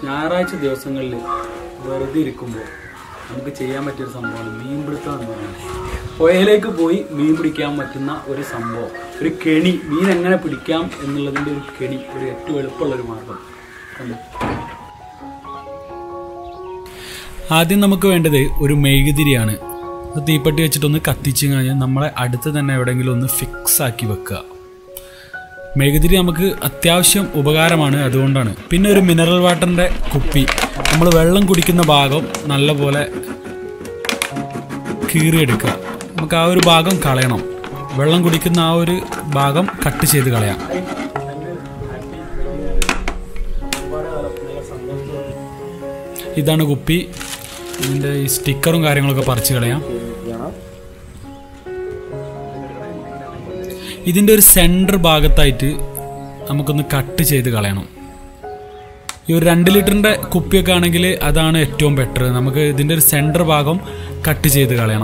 ഞായറാഴ്ച ദിവസങ്ങളിൽ വെറുതെ ഇരിക്കുമ്പോൾ നമുക്ക് ചെയ്യാൻ പറ്റിയൊരു സംഭവമാണ് മീൻപിടുത്തം എന്ന് പറയുന്നത്. പുഴയിലേക്ക് പോയി മീൻ പിടിക്കാൻ പറ്റുന്ന ഒരു സംഭവം, ഒരു കെണി, മീൻ എങ്ങനെ പിടിക്കാം എന്നുള്ളതിൻ്റെ ഒരു കെണി, ഒരു ഏറ്റവും എളുപ്പമുള്ളൊരു മാർഗം. ആദ്യം നമുക്ക് വേണ്ടത് ഒരു മെഴുകുതിരിയാണ്. തീപ്പെട്ടി വെച്ചിട്ടൊന്ന് കത്തിച്ച് കഴിഞ്ഞാൽ നമ്മളെ അടുത്ത് തന്നെ എവിടെയെങ്കിലും ഒന്ന് ഫിക്സ് ആക്കി വെക്കുക. മെഴുകുതിരി നമുക്ക് അത്യാവശ്യം ഉപകാരമാണ്, അതുകൊണ്ടാണ്. പിന്നെ ഒരു മിനറൽ വാട്ടറിൻ്റെ കുപ്പി, നമ്മൾ വെള്ളം കുടിക്കുന്ന ഭാഗം നല്ലപോലെ കീറിയെടുക്കുക. നമുക്ക് ആ ഒരു ഭാഗം കളയണം, വെള്ളം കുടിക്കുന്ന ആ ഒരു ഭാഗം കട്ട് ചെയ്ത് കളയാം. ഇതാണ് കുപ്പി, ഇതിൻ്റെ ഈ സ്റ്റിക്കറും കാര്യങ്ങളൊക്കെ പറിച്ച് കളയാം. ഇതിൻ്റെ ഒരു സെൻറ്റർ ഭാഗത്തായിട്ട് നമുക്കൊന്ന് കട്ട് ചെയ്ത് കളയണം. ഈ ഒരു 2 ലിറ്ററിൻ്റെ കുപ്പിയൊക്കെ ആണെങ്കിൽ അതാണ് ഏറ്റവും ബെറ്റർ. നമുക്ക് ഇതിൻ്റെ ഒരു സെൻറ്റർ ഭാഗം കട്ട് ചെയ്ത് കളയണം.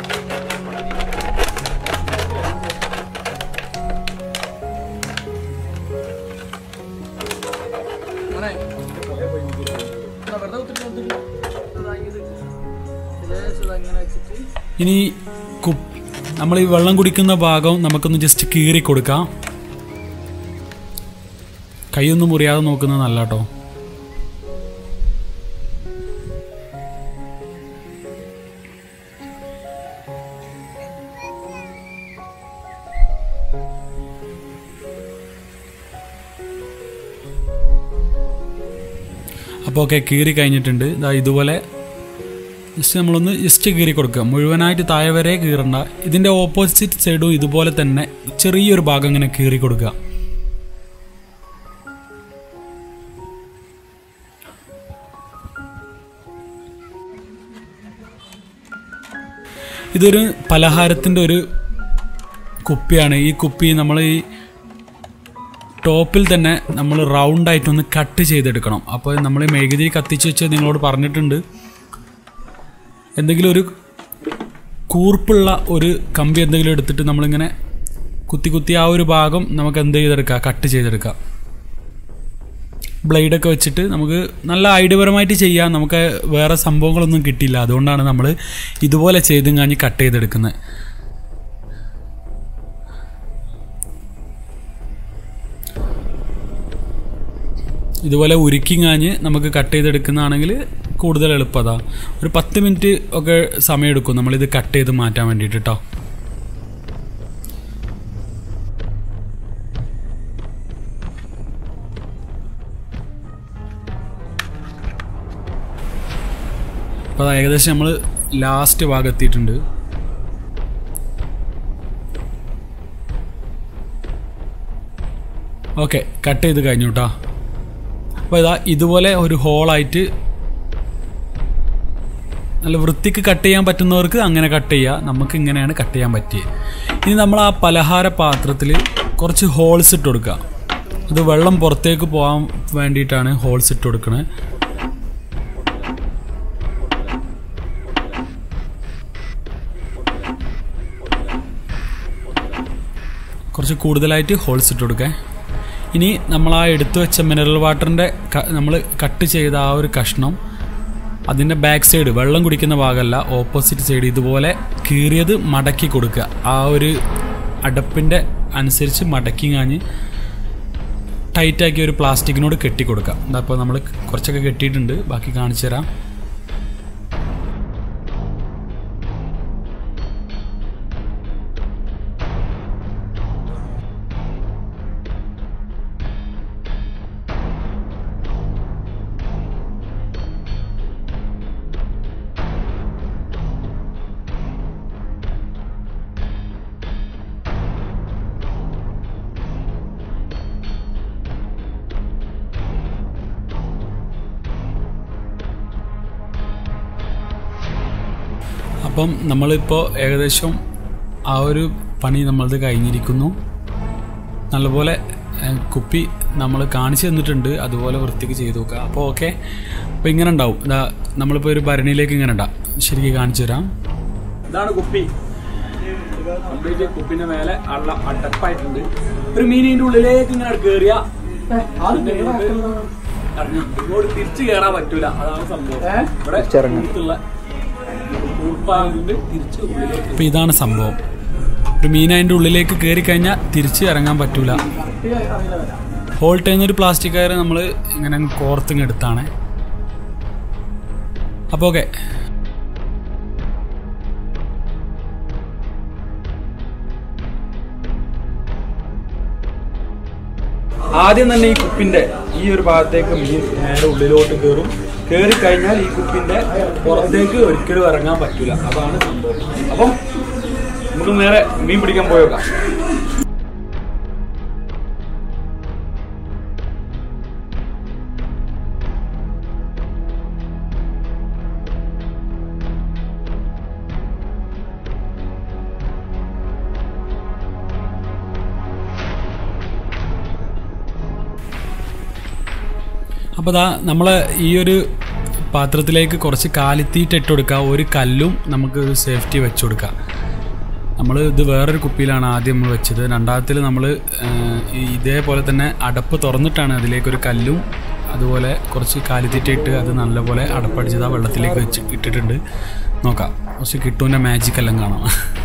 ഇനി നമ്മൾ ഈ വെള്ളം കുടിക്കുന്ന ഭാഗം നമുക്കൊന്ന് ജസ്റ്റ് കീറി കൊടുക്കാം. കൈയൊന്നും മുറിയാതെ നോക്കുന്നത് നല്ല കേട്ടോ. അപ്പോൾ ഓക്കെ, കീറി കഴിഞ്ഞിട്ടുണ്ട്. ഇതുപോലെ ജസ്റ്റ് നമ്മളൊന്ന് കീറി കൊടുക്കുക, മുഴുവനായിട്ട് താഴെ വരെ കീറണ്ട. ഇതിൻ്റെ ഓപ്പോസിറ്റ് സൈഡും ഇതുപോലെ തന്നെ ചെറിയൊരു ഭാഗം ഇങ്ങനെ കീറി കൊടുക്കുക. ഇതൊരു പലഹാരത്തിൻ്റെ ഒരു കുപ്പിയാണ്. ഈ കുപ്പി നമ്മൾ ഈ ടോപ്പിൽ തന്നെ നമ്മൾ റൗണ്ടായിട്ടൊന്ന് കട്ട് ചെയ്തെടുക്കണം. അപ്പോൾ നമ്മൾ മെഴുകുതിരി കത്തിച്ച് വെച്ച് നിങ്ങളോട് പറഞ്ഞിട്ടുണ്ട്, എന്തെങ്കിലും ഒരു കൂർപ്പുള്ള ഒരു കമ്പി എന്തെങ്കിലും എടുത്തിട്ട് നമ്മളിങ്ങനെ കുത്തി ആ ഒരു ഭാഗം നമുക്ക് എന്ത് ചെയ്തെടുക്കാം, കട്ട് ചെയ്തെടുക്കാം. ബ്ലേഡൊക്കെ വെച്ചിട്ട് നമുക്ക് നല്ല ഐഡിയപരമായിട്ട് ചെയ്യാം. നമുക്ക് വേറെ സംഭവങ്ങളൊന്നും കിട്ടില്ല, അതുകൊണ്ടാണ് നമ്മൾ ഇതുപോലെ ചെയ്തും കാഞ്ഞ് കട്ട് ചെയ്തെടുക്കുന്നത്. ഇതുപോലെ ഉരുക്കി കാഞ്ഞ് നമുക്ക് കട്ട് ചെയ്തെടുക്കുന്നതാണെങ്കിൽ കൂടുതൽ എളുപ്പതാ. ഒരു 10 മിനിറ്റ് ഒക്കെ സമയമെടുക്കും നമ്മളിത് കട്ട് ചെയ്ത് മാറ്റാൻ വേണ്ടിയിട്ട് കേട്ടോ. അപ്പോൾ ഏകദേശം നമ്മൾ ലാസ്റ്റ് ഭാഗം എത്തിയിട്ടുണ്ട്. ഓക്കെ, കട്ട് ചെയ്ത് കഴിഞ്ഞു കേട്ടോ. അപ്പോൾ ഇതുപോലെ ഒരു ഹോളായിട്ട് നല്ല വൃത്തിക്ക് കട്ട് ചെയ്യാൻ പറ്റുന്നവർക്ക് അങ്ങനെ കട്ട് ചെയ്യുക. നമുക്ക് ഇങ്ങനെയാണ് കട്ട് ചെയ്യാൻ പറ്റിയത്. ഇനി നമ്മൾ ആ പലഹാര പാത്രത്തിൽ കുറച്ച് ഹോൾസ് ഇട്ട് കൊടുക്കുക. അത് വെള്ളം പുറത്തേക്ക് പോകാൻ വേണ്ടിയിട്ടാണ് ഹോൾസ് ഇട്ട് കൊടുക്കുന്നത്. കുറച്ച് കൂടുതലായിട്ട് ഹോൾസ് ഇട്ട് കൊടുക്കുക. ഇനി നമ്മൾ ആ എടുത്തു വെച്ച മിനറൽ വാട്ടറിൻ്റെ നമ്മൾ കട്ട് ചെയ്ത ആ ഒരു കഷ്ണം, അതിൻ്റെ ബാക്ക് സൈഡ് വെള്ളം കുടിക്കുന്ന ഭാഗമല്ല, ഓപ്പോസിറ്റ് സൈഡ് ഇതുപോലെ കീറിയത് മടക്കി കൊടുക്കുക. ആ ഒരു അടപ്പിൻ്റെ അനുസരിച്ച് മടക്കി കാഞ്ഞ് ടൈറ്റാക്കി ഒരു പ്ലാസ്റ്റിക്കിനോട് കെട്ടി കൊടുക്കുക. അപ്പോൾ നമ്മൾ കുറച്ചൊക്കെ കെട്ടിയിട്ടുണ്ട്, ബാക്കി കാണിച്ചു തരാം. അപ്പം നമ്മളിപ്പോൾ ഏകദേശം ആ ഒരു പണി നമ്മളത് കഴിഞ്ഞിരിക്കുന്നു. നല്ലപോലെ കുപ്പി നമ്മൾ കാണിച്ചു തന്നിട്ടുണ്ട്, അതുപോലെ വൃത്തിക്ക് ചെയ്ത് നോക്കുക. അപ്പോൾ ഓക്കെ, അപ്പോൾ ഇങ്ങനെ ഉണ്ടാവും. നമ്മളിപ്പോൾ ഒരു ഭരണിയിലേക്ക് ഇങ്ങനെ ഇടാം. ശരിക്കും കാണിച്ചു തരാം. ഇതാണ് കുപ്പി. കംപ്ലീറ്റ് കുപ്പിന്റെ മേലെ അടപ്പായിട്ടുണ്ട്. ഒരു മീനിന്റെ ഉള്ളിലേക്ക് ഇങ്ങനെ കയറിയ ഇങ്ങോട്ട് തിരിച്ചു കയറാൻ പറ്റൂല, അതാണ് സംഭവം. അപ്പൊ ഇതാണ് സംഭവം. ഒരു മീൻ അതിന്റെ ഉള്ളിലേക്ക് കയറി കഴിഞ്ഞാൽ തിരിച്ച് ഇറങ്ങാൻ പറ്റൂല. ഹോൾട്ട് ചെയ്യുന്ന ഒരു പ്ലാസ്റ്റിക് കയറ് നമ്മൾ ഇങ്ങനെ കോർത്തിങ്ങെടുത്താണ്. അപ്പോൾ ഓക്കെ, ആദ്യം തന്നെ ഈ കുപ്പിന്റെ ഈ ഒരു ഭാഗത്തേക്ക് മീൻ നേരെ ഉള്ളിലോട്ട് കയറും. കയറി കഴിഞ്ഞാൽ ഈ കുപ്പിന്റെ പുറത്തേക്ക് ഒരിക്കലും ഇറങ്ങാൻ പറ്റൂല, അതാണ് സംഭവം. അപ്പം നമുക്ക് നേരെ മീൻ പിടിക്കാൻ പോയേക്കാം. അപ്പോൾ ദാ നമ്മൾ ഈ ഒരു പാത്രത്തിലേക്ക് കുറച്ച് കാലിത്തീറ്റ ഇട്ട് കൊടുക്കുക. ഒരു കല്ലും നമുക്ക് ഒരു സേഫ്റ്റി വെച്ച് കൊടുക്കുക. നമ്മൾ ഇത് വേറൊരു കുപ്പിയിലാണ് ആദ്യം നമ്മൾ വെച്ചത്. രണ്ടാമത്തിൽ നമ്മൾ ഇതേപോലെ തന്നെ അടപ്പ് തുറന്നിട്ടാണ് അതിലേക്കൊരു കല്ലും അതുപോലെ കുറച്ച് കാലിത്തീറ്റ ഇട്ട് അത് നല്ലപോലെ അടപ്പടിച്ചത് ആ വെള്ളത്തിലേക്ക് വെച്ച് ഇട്ടിട്ടുണ്ട്. നോക്കാം, കുറച്ച് കിട്ടുവിൻ്റെ മാജിക് എല്ലാം കാണാം.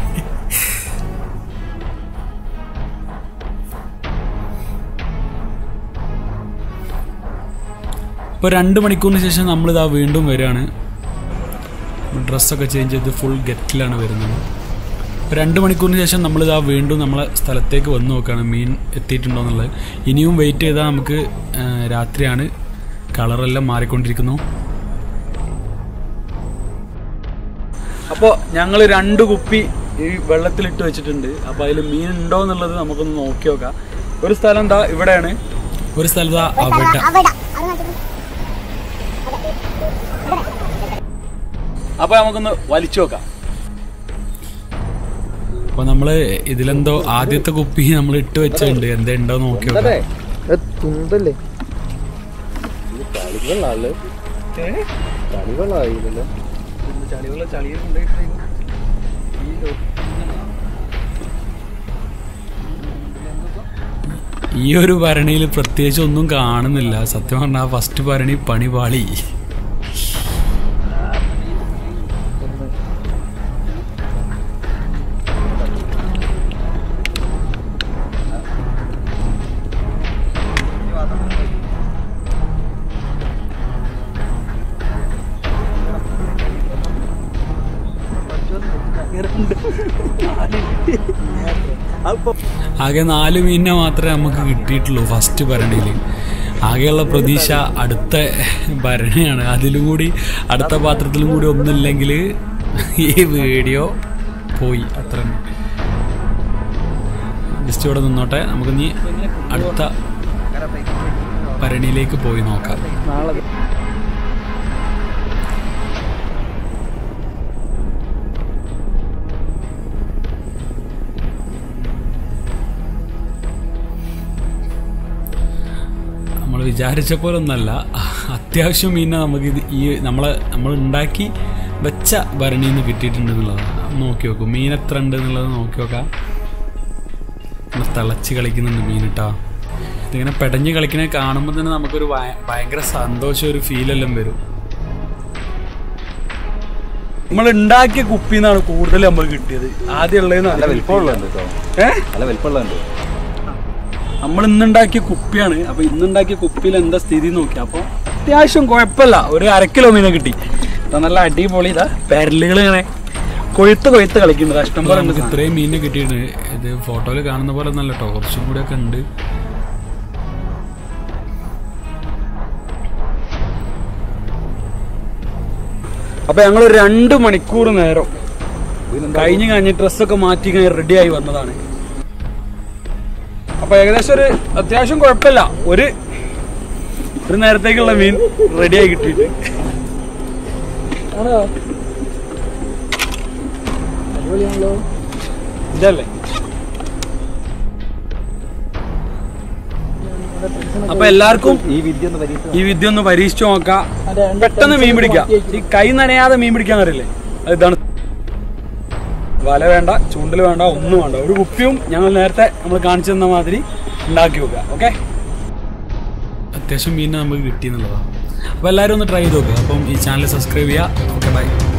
ഇപ്പോൾ 2 മണിക്കൂറിന് ശേഷം നമ്മളിതാ വീണ്ടും വരികയാണ്. ഡ്രസ്സൊക്കെ ചേഞ്ച് ചെയ്ത് ഫുൾ ഗെറ്റിലാണ് വരുന്നത്. 2 മണിക്കൂറിന് ശേഷം നമ്മളിതാ വീണ്ടും നമ്മളെ സ്ഥലത്തേക്ക് വന്ന് നോക്കുകയാണ് മീൻ എത്തിയിട്ടുണ്ടോ എന്നുള്ളത്. ഇനിയും വെയിറ്റ് ചെയ്താൽ നമുക്ക് രാത്രിയാണ്, കളറെല്ലാം മാറിക്കൊണ്ടിരിക്കുന്നു. അപ്പോൾ ഞങ്ങൾ 2 കുപ്പി ഈ വെള്ളത്തിലിട്ട് വെച്ചിട്ടുണ്ട്. അപ്പോൾ അതിൽ മീൻ ഉണ്ടോ എന്നുള്ളത് നമുക്കൊന്ന് നോക്കി നോക്കാം. ഒരു സ്ഥലം എന്താ ഇവിടെയാണ്, ഒരു സ്ഥലം അവിടെ. അപ്പൊ നമുക്കൊന്ന് വലിച്ചു നോക്കാം. അപ്പൊ നമ്മള് ഇതിലെന്തോ ആദ്യത്തെ കുപ്പി നമ്മൾ ഇട്ട് വെച്ചിട്ടുണ്ട്, എന്തുണ്ടോ നോക്കി നോക്കാം. ഈ ഒരു ഭരണിയിൽ പ്രത്യേകിച്ച് ഒന്നും കാണുന്നില്ല. സത്യം പറഞ്ഞാൽ ഫസ്റ്റ് ഭരണി പണി പാളി. ആകെ 4 മീനിനെ മാത്രമേ നമുക്ക് കിട്ടിയിട്ടുള്ളൂ ഫസ്റ്റ് ഭരണിയിൽ. ആകെയുള്ള പ്രതീക്ഷ അടുത്ത ഭരണിയാണ്. അതിലും കൂടി അടുത്ത പാത്രത്തിലും കൂടി ഒന്നുമില്ലെങ്കിൽ ഈ വീഡിയോ പോയി. അത്ര ജസ്റ്റ് ഇവിടെ നിന്നോട്ടെ, നമുക്ക് ഇനി അടുത്ത ഭരണിയിലേക്ക് പോയി നോക്കാം. നമ്മൾ വിചാരിച്ച പോലെ ഒന്നല്ല, അത്യാവശ്യം മീനെ നമുക്ക് ഇത് നമ്മൾ ഉണ്ടാക്കി വെച്ച ഭരണിയിൽ നിന്ന് കിട്ടിയിട്ടുണ്ട് എന്നുള്ളതാണ്. നോക്കി നോക്കും മീൻ എത്ര ഉണ്ട് എന്നുള്ളത് നോക്കി നോക്കാം. തിളച്ച് കളിക്കുന്നുണ്ട് മീനിട്ടാ. ഇതിങ്ങനെ പെടഞ്ഞ് കളിക്കണേ കാണുമ്പോൾ തന്നെ നമുക്കൊരു ഭയങ്കര സന്തോഷം, ഒരു ഫീലെല്ലാം വരും. നമ്മൾ ഉണ്ടാക്കിയ കുപ്പിന്നാണ് കൂടുതൽ നമ്മൾ കിട്ടിയത്. ആദ്യം നമ്മൾ ഇന്നുണ്ടാക്കിയ കുപ്പിയാണ്. അപ്പൊ ഇന്നുണ്ടാക്കിയ കുപ്പിയിൽ എന്താ സ്ഥിതി നോക്കി. അപ്പൊ അത്യാവശ്യം കുഴപ്പമില്ല, ഒരു 1/2 കിലോ മീനെ കിട്ടി. നല്ല അടിപൊളി. ഇതാ പെരലുകൾ ഇങ്ങനെ കൊഴുത്ത് കളിക്കുന്നത്. ഇഷ്ടം പോലെ നമുക്ക് ഇത്രയും മീനെ കിട്ടിയിട്ടുണ്ട്. ഇത് ഫോട്ടോയിൽ കാണുന്ന പോലെ ഒന്നല്ല കേട്ടോ, കുറച്ചും കൂടെ ഒക്കെ ഉണ്ട്. അപ്പൊ ഞങ്ങൾ 2 മണിക്കൂർ നേരം കഴിഞ്ഞ് ഡ്രസ്സൊക്കെ മാറ്റി റെഡിയായി വന്നതാണ്. അപ്പൊ ഏകദേശം ഒരു അത്യാവശ്യം കുഴപ്പമില്ല, ഒരു നേരത്തേക്കുള്ള മീൻ റെഡിയായി കിട്ടിയിട്ട്. ഇതല്ലേ. അപ്പൊ എല്ലാവർക്കും ഈ വിദ്യ ഒന്ന് പരീക്ഷിച്ചു നോക്കാം. പെട്ടെന്ന് മീൻ പിടിക്കാം. ഈ കൈ നനയാതെ മീൻ പിടിക്കാൻ അറിയില്ലേ, ഇതാണ്. വല വേണ്ട, ചൂണ്ടൽ വേണ്ട, ഒന്നും വേണ്ട. ഒരു കുപ്പിയും ഞങ്ങൾ നേരത്തെ നമ്മൾ കാണിച്ചു തന്ന മാതിരി ഉണ്ടാക്കി വെക്കുക. ഓക്കെ, അത്യാവശ്യം മീൻ നമുക്ക് കിട്ടിയെന്നുള്ളതാണ്. അപ്പോൾ എല്ലാവരും ഒന്ന് ട്രൈ ചെയ്ത് നോക്കുക. അപ്പം ഈ ചാനൽ സബ്സ്ക്രൈബ് ചെയ്യുക. Okay, by.